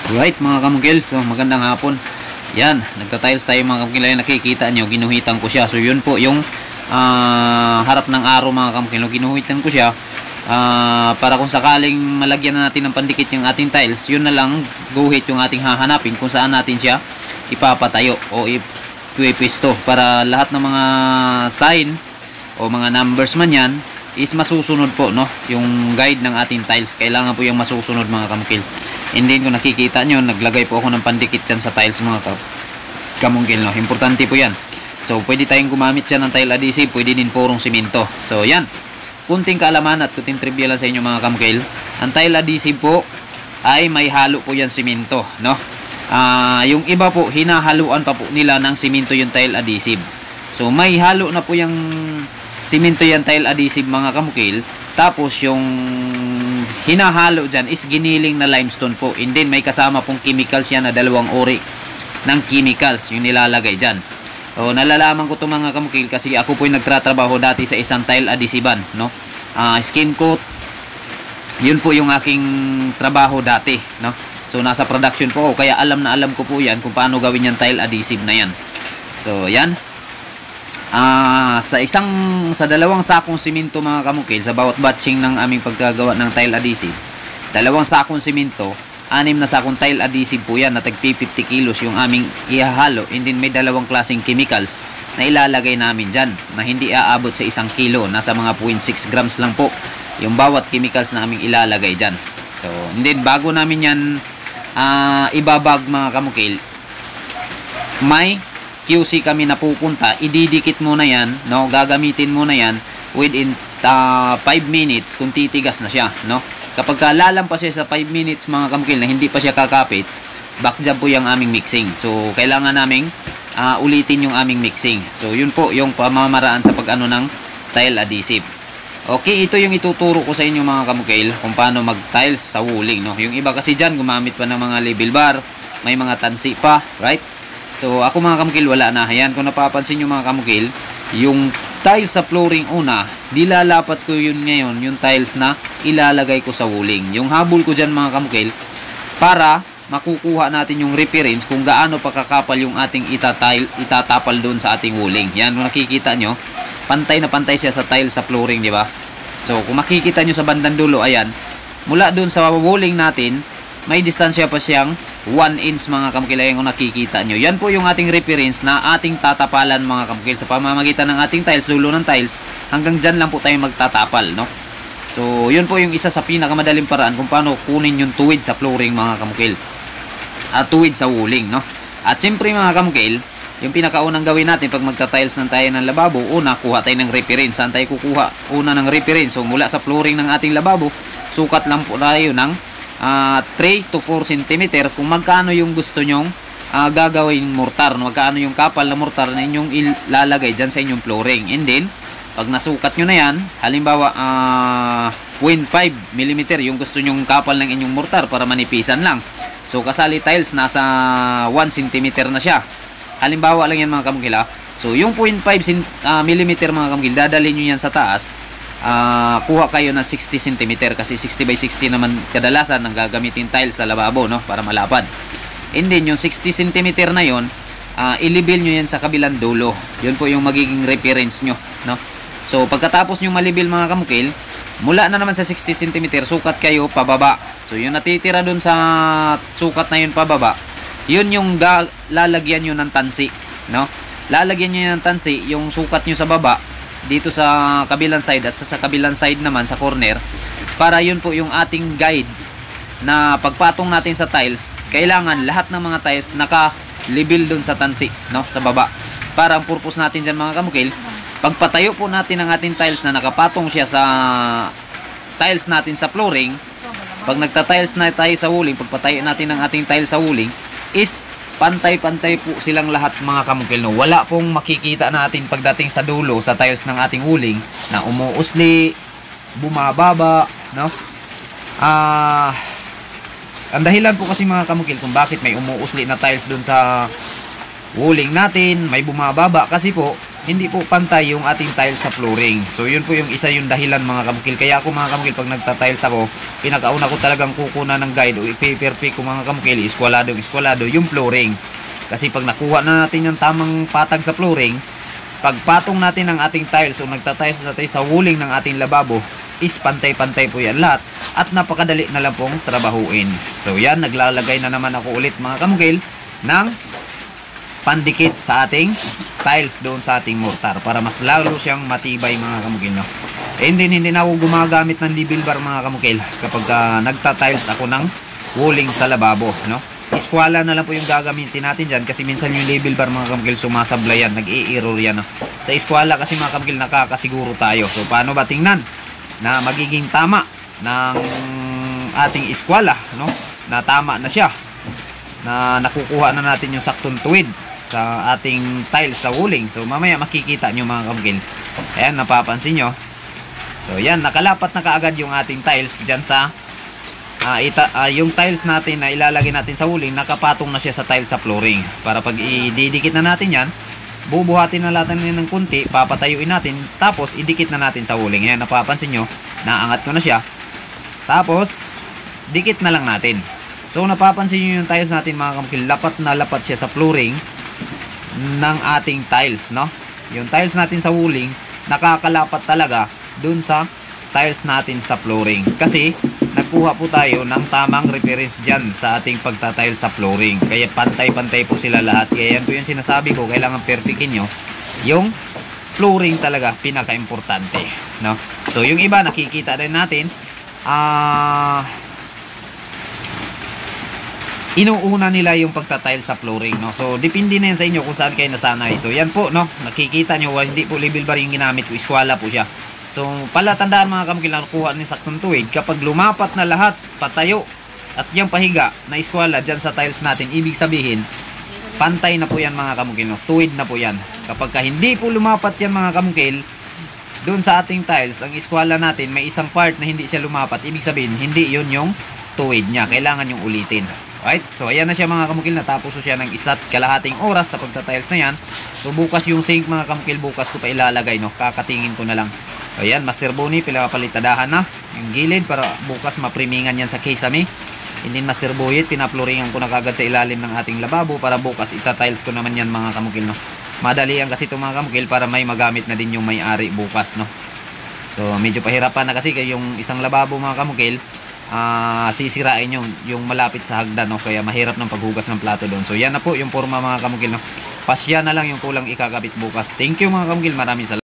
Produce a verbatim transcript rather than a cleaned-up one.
Right mga kamukil, so magandang hapon. Yan, nagta-tiles tayo mga kamukil. Ay nakikita nyo, ginuhitan ko siya. So yun po yung uh, harap ng araw mga kamukil. Ginuhitan ko siya uh, para kung sakaling malagyan na natin ng pandikit yung ating tiles, yun na lang guhit yung ating hahanapin kung saan natin siya ipapatayo o ipwipisto, para lahat ng mga sign o mga numbers man yan is masusunod po, no, yung guide ng ating tiles. Kailangan po yung masusunod mga kamukil. Hindi ko nakikita nyo, naglagay po ako ng pandikit dyan sa tiles mga kamukil, no. Importante po yan. So pwede tayong gumamit dyan ng tile adhesive, pwede din porong simento. So yan, kunting kaalaman at kunting trivia lang sa inyo mga kamukil. Ang tile adhesive po ay may halo po yan simento, no. Uh, yung iba po, hinahaluan pa po nila ng simento yung tile adhesive. So may halo na po yung simento yan tile adhesive mga kamukil. Tapos yung hinahalo dyan is giniling na limestone po. And then may kasama pong chemicals yan na dalawang uri ng chemicals yung nilalagay dyan. So nalalaman ko ito mga kamukil kasi ako po yung nagtratrabaho dati sa isang tile adhesivan, no? uh, Skin coat, yun po yung aking trabaho dati, no? So nasa production po ako, kaya alam na alam ko po yan kung paano gawin yung tile adhesive na yan. So yan, Ah, uh, sa isang sa dalawang sakong simento mga kamukil, sa bawat batching ng aming pagkagawa ng tile adhesive, dalawang sakong simento, anim na sakong tile adhesive po yan na tagpi fifty kilos yung aming ihahalo. And then may dalawang klaseng chemicals na ilalagay namin dyan na hindi aabot sa isang kilo, nasa mga zero point six grams lang po yung bawat chemicals na aming ilalagay dyan. So and then bago namin yan uh, ibabag mga kamukil, may Q C kami na pupunta, ididikit mo na yan, no? Gagamitin mo na yan within uh, five minutes kung titigas na siya, no? Kapag lalampas siya sa five minutes mga kamukil na hindi pa siya kakapit, back job po yung aming mixing. So kailangan naming uh, ulitin yung aming mixing. So yun po yung pamamaraan sa pag-ano ng tile adhesive. Okay, ito yung ituturo ko sa inyo mga kamukil kung paano mag-tiles sa wooling, no? Yung iba kasi dyan gumamit pa ng mga label bar, may mga tansi pa, right? So ako mga kamukil wala na. Ayan, kung napapansin nyo mga kamukil, yung tiles sa flooring una, dilalapat ko yun ngayon, yung tiles na ilalagay ko sa wooling. Yung habol ko dyan mga kamukil, para makukuha natin yung reference kung gaano pa kakapal yung ating itatile, itatapal doon sa ating wooling. Yan, kung nakikita nyo, pantay na pantay siya sa tiles sa flooring, di ba? So kung makikita nyo sa bandang dulo, ayan, mula doon sa wooling natin, may distansya pa siyang one inch mga kamukil. Ayan kung nakikita nyo. Yan po yung ating reference na ating tatapalan mga kamukil. Sa pamamagitan ng ating tiles, dulo ng tiles, hanggang dyan lang po tayo magtatapal, no? So, yun po yung isa sa pinakamadaling paraan kung paano kunin yung tuwid sa flooring mga kamukil. At tuwid sa wooling, no? At siyempre mga kamukil, yung pinakaunang gawin natin pag magta-tiles ng tayo ng lababo, una, kuha tayo ng reference. Saan tayo kukuha? Una ng reference. So, mula sa flooring ng ating lababo, sukat lang po tayo ng Uh, three to four centimeter kung magkano yung gusto nyong uh, gagawin mortar, magkano yung kapal na mortar na inyong ilalagay dyan sa inyong flooring. And then pag nasukat nyo na yan, halimbawa uh, zero point five millimeter yung gusto nyong kapal ng inyong mortar para manipisan lang. So kasali tiles nasa one centimeter na siya, halimbawa lang yan mga kamukil. So yung zero point five millimeter mga kamukil, dadalhin nyo yan sa taas. Uh, kuha kayo ng sixty centimeter kasi sixty by sixty naman kadalasan ang gagamitin tiles sa lababo, no, para malapad. And then yung sixty centimeter na yon, uh, i-level nyo yan sa kabilang dulo. Yun po yung magiging reference nyo, no? So pagkatapos nyo ma-level mga kamukil, mula na naman sa sixty centimeter, sukat kayo pababa. So yung natitira dun sa sukat na yun pababa, yun yung lalagyan nyo ng tansi, no? Lalagyan nyo ng tansi yung sukat nyo sa baba dito sa kabilang side at sa, sa kabilang side naman sa corner, para yun po yung ating guide na pagpatong natin sa tiles, kailangan lahat ng mga tiles naka-level dun sa tansi, no, sa baba. Para ang purpose natin dyan mga kamukil, pagpatayo po natin ang ating tiles na nakapatong siya sa tiles natin sa flooring, pag nagta-tiles na tayo sa wooling, pagpatayo natin ang ating tiles sa wooling, is pantay-pantay po silang lahat mga kamukil, no? Wala pong makikita natin pagdating sa dulo sa tiles ng ating wooling na umuusli, bumababa, no? Ah, uh, ang dahilan po kasi mga kamukil kung bakit may umuusli na tiles dun sa wooling natin, may bumababa, kasi po hindi po pantay yung ating tiles sa flooring. So yun po yung isa yung dahilan mga kamukil. Kaya ako mga kamukil, pag nagta-tiles ako, pinakauna ko talagang kukunan ng guide o i-perfect ko mga kamukil, iskwalado, iskwalado yung flooring. Kasi pag nakuha na natin yung tamang patag sa flooring, pag patong natin ang ating tiles o nagta-tiles natin sa walling ng ating lababo, is pantay-pantay po yan lahat at napakadali na lang pong trabahuin. So yan, naglalagay na naman ako ulit mga kamukil ng pandikit sa ating tiles doon sa ating mortar para mas lalo siyang matibay mga kamukil, no? And then hindi na ako gumagamit ng level bar mga kamukil kapag uh, nagta-tiles ako ng walling sa lababo, no? Iskwala na lang po yung gagamitin natin dyan kasi minsan yung level bar mga kamukil sumasablay yan, nag-i-error yan, no? Sa iskwala kasi mga kamukil nakakasiguro tayo. So paano ba tingnan na magiging tama ng ating iskwala, no? Na tama na siya, na nakukuha na natin yung saktong tuwid sa ating tiles sa walling. So mamaya makikita nyo mga kamukil. Ayan, napapansin nyo. So yan, nakalapat na kaagad yung ating tiles dyan sa uh, ita, uh, yung tiles natin na ilalagay natin sa walling, nakapatong na siya sa tiles sa flooring. Para pag ididikit na natin yan, bubuhatin na natin ng kunti, papatayuin natin, tapos idikit na natin sa walling. Ayan, napapansin nyo, naangat ko na siya. Tapos dikit na lang natin. So napapansin nyo yung tiles natin mga kamukil, lapat na lapat siya sa flooring ng ating tiles, no? Yung tiles natin sa walling nakakalapat talaga dun sa tiles natin sa flooring kasi nagkuha po tayo ng tamang reference dyan sa ating pagtatiles sa flooring. Kaya pantay-pantay po sila lahat. Kaya yan po yung sinasabi ko, kailangan perfectin nyo yung flooring talaga, pinaka-importante, no? So yung iba nakikita rin natin ah uh, inuuna nila yung pagtatiles sa flooring, no? So depende na yan sa inyo kung saan kayo nasanay. So yan po, no, nakikita nyo, hindi po level bar yung ginamit ko, iskwala po siya. So pala tandaan mga kamukil, nakuha ng saktong tuwid kapag lumapat na lahat patayo at yung pahiga na iskwala dyan sa tiles natin, ibig sabihin pantay na po yan mga kamukil, no? Tuwid na po yan. Kapag ka hindi po lumapat yan mga kamukil doon sa ating tiles, ang iskwala natin may isang part na hindi siya lumapat, ibig sabihin hindi yun yung tuwid niya, kailangan yung ulitin. Right? So ayan na siya mga kamukil, natapos so siya ng isa't kalahating oras sa pagtatiles na yan. So bukas yung sink mga kamukil, bukas ko pa ilalagay, no? Kakatingin ko na lang. So ayan, Master Bonnie, pinapalitadahan na yung gilid para bukas maprimingan yan sa kisame. And then Master Boyet, pinaploringan ko na kagad sa ilalim ng ating lababo para bukas itatiles ko naman yan mga kamukil, no? Madali yan kasi ito mga kamukil para may magamit na din yung may-ari bukas, no? So medyo pahirapan na kasi yung isang lababo mga kamukil, Uh, sisirain yung, yung malapit sa hagdan, no? Kaya mahirap ng paghugas ng plato doon. So yan na po yung forma mga kamukil, no? Pasya na lang yung kulang ikakabit bukas. Thank you mga kamukil, maraming salamat.